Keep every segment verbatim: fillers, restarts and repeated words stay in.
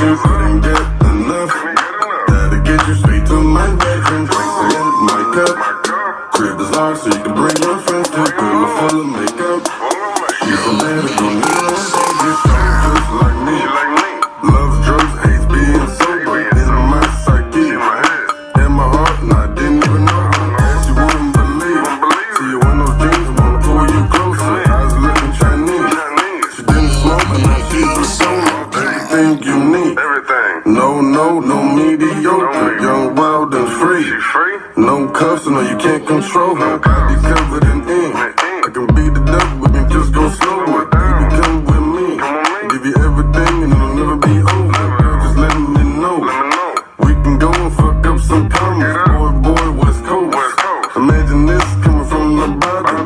you couldn't get enough. That'll get you straight to my bedroom. Drinks in my cup. Crib is locked so you can bring your friends to. Girl full of makeup. She's a man who don't need no baby. Just like me. Loves drugs, hates being sober. In my psyche, in my heart, and I didn't even know her. She wouldn't believe. See you in those jeans, wanna pull you closer. Eyes looking Chinese. She didn't smoke, and now she's a soda. Everything you need. No, no, no mediocre. Young, wild, and free. No cuffs, no, you can't control her. Body covered in ink. I can be the devil, we can just go slower. Baby, come with me. Give you everything, and it'll never be over. Girl, just let me know. We can go and fuck up some commas. Boy, boy, West Coast. Imagine this coming from the bottom.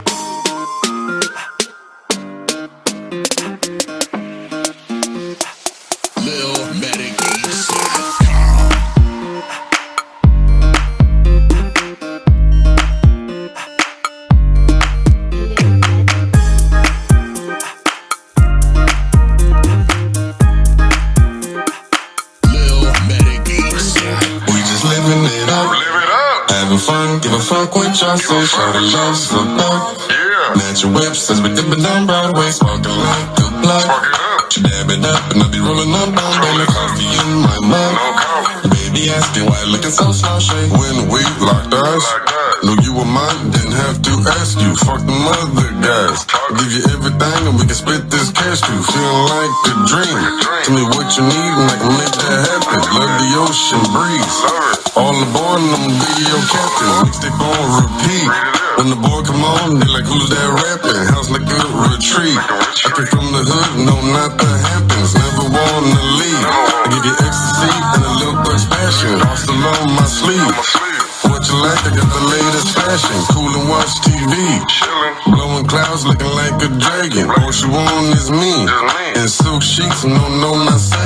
Give a fuck what y'all say, Shawty loves the bug. Natural whips as we dip it down Broadway, smoking like the blood. She dab it up and I be rolling up on daily coffee in my mug. Baby asking why looking so slow-shake when we locked eyes. Knew you were mine, didn't have to ask you. Fuck them other guys. Give you everything and we can split this cash too. Feeling like a dream. Tell me what you need and I can make that happen. Love the ocean breeze. All aboard and I'm be your captain. Mixtape on repeat. When the boy come on, they like, who's that rapping? House like a retreat. I came from the hood, no, not the Hamptons. Never wanna leave. I give you ecstasy and a little Dutch passion. Hustle on my sleeve. What you like? I got the latest fashion. Cool and watch T V. Blowing clouds looking like a dragon. All she want is me. And silk sheets, no, no, not saying.